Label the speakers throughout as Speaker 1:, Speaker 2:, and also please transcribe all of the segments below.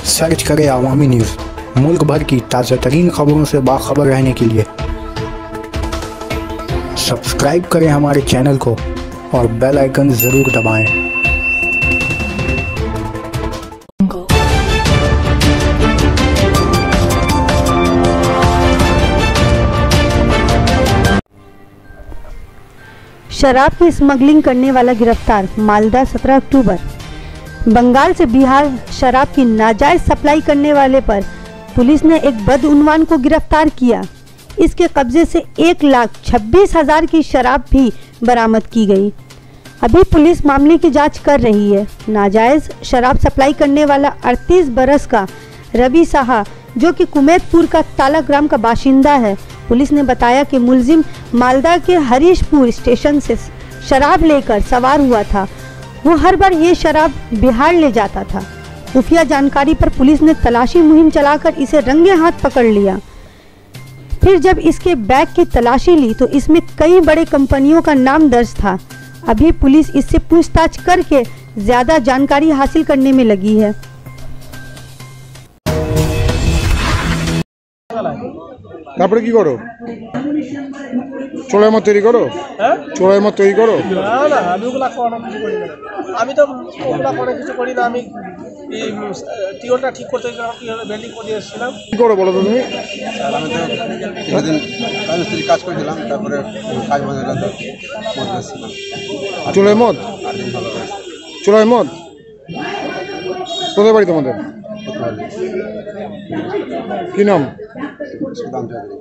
Speaker 1: Search करें अवामी news. मुल्क भर की ताज़ा तरीन खबरों से बाखबर रहने के लिए सब्सक्राइब करें हमारे चैनल को और बेल आइकन ज़रूर दबाएं।
Speaker 2: शराब की स्मगलिंग करने वाला गिरफ्तार। मालदा 17 अक्टूबर। बंगाल से बिहार शराब की नाजायज सप्लाई करने वाले पर पुलिस ने एक बदउनवान को गिरफ्तार किया। इसके कब्जे से 1,26,000 की शराब भी बरामद की गई। अभी पुलिस मामले की जांच कर रही है। नाजायज शराब सप्लाई करने वाला 38 बरस का रवि साहा, जो कि कुमैतपुर का ताला ग्राम का बाशिंदा है, पुलिस ने बताया कि मुलजिम मालदा के हरीशपुर स्टेशन से शराब लेकर सवार हुआ था। वो हर बार ये शराब बिहार ले जाता था। खुफिया जानकारी पर पुलिस ने तलाशी मुहिम चलाकर इसे रंगे हाथ पकड़ लिया। फिर जब इसके बैग की तलाशी ली तो इसमें कई बड़े कंपनियों का नाम दर्ज था। अभी पुलिस इससे पूछताछ करके ज्यादा जानकारी हासिल करने में लगी है।
Speaker 3: তারপরে কি করো? চোলাই মদ তৈরি করো? হ্যাঁ, চোলাই মদ তৈরি করো?
Speaker 4: না না, আমি ওগুলা কোনো কিছু করি না। আমি তো ওগুলা কোনো কিছু করি না। আমি এই টিওলটা ঠিক করতে বেল্ডিং করে এসেছিলাম।
Speaker 3: কি করো বলো তো তুমি?
Speaker 5: আমি তো কিছুদিন রাজমিস্ত্রি কাজ করেছিলাম, তারপরে কাজ বন্ধ হলো তো মদ বেচছিলাম।
Speaker 3: চোলাই মদ? চোলাই মদ কোথায় বাড়ি তোমাদের? কি নাম?
Speaker 5: সুদাম চৌধুরী।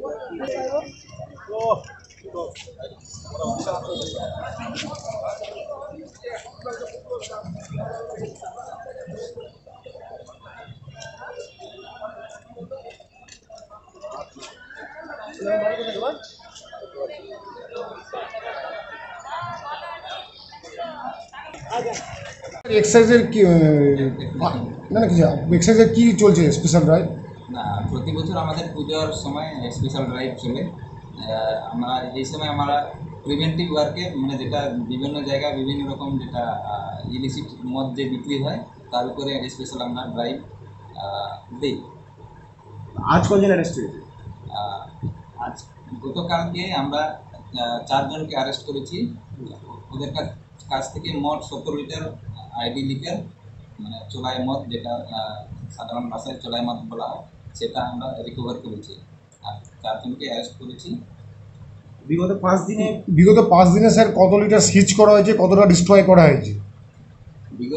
Speaker 3: এক্সাইজের কি না না কিছু এক্সাইজের কি চলছে স্পেশাল ড্রাইভ?
Speaker 6: না, প্রতি বছর আমাদের পুজোর সময় স্পেশাল ড্রাইভ চলে। আমরা এই সময় আমরা প্রিভেন্টিভ ওয়ার্কে, মানে যেটা বিভিন্ন জায়গায় বিভিন্ন রকম যেটা ইলিসিট মদ যে বিক্রি হয় তার উপরে স্পেশাল আমরা ড্রাইভ দিই।
Speaker 5: আজ কজন অ্যারেস্ট হয়েছে?
Speaker 6: আজ গতকালকে আমরা 4 জনকে অ্যারেস্ট করেছি। ওদের কাছ থেকে মোট 70 লিটার আইডি লিকার, মানে চোলাই মদ, যেটা সাধারণ ভাষায় চোলাই মদ বলা হয়, সেটা আমরা রিকভার করেছি। আর 4 জনকে অ্যারেস্ট করেছি।
Speaker 3: বিগত 5 দিনে স্যার কত লিটার সিজ করা হয়েছে, কতটা ডিস্ট্রয় করা হয়েছে?
Speaker 6: বিগত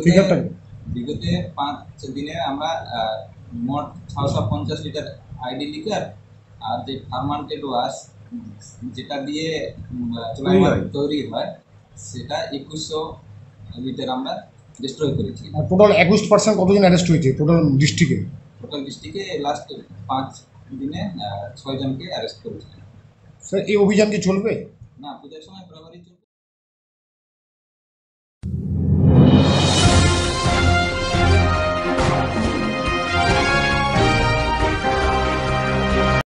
Speaker 6: 5 দিনে আমরা মোট 650 লিটার আইডি লিকার আর যে ফার্মান্টেড ওয়াশ যেটা দিয়ে চোলাই মদ তৈরি হয় সেটা 2100 লিটার আমরা ডিস্ট্রয় করেছি।
Speaker 3: টোটাল 21% কতজন অ্যারেস্ট হয়েছে টোটাল ডিস্ট্রিক্টে?
Speaker 6: টোটাল ডিস্ট্রিক্টে লাস্ট 5 দিনে 6 জনকে অ্যারেস্ট করেছি।
Speaker 3: স্যার এই অভিযান কি চলবে?
Speaker 6: না, পূজার সময় বরাবরই চলবে।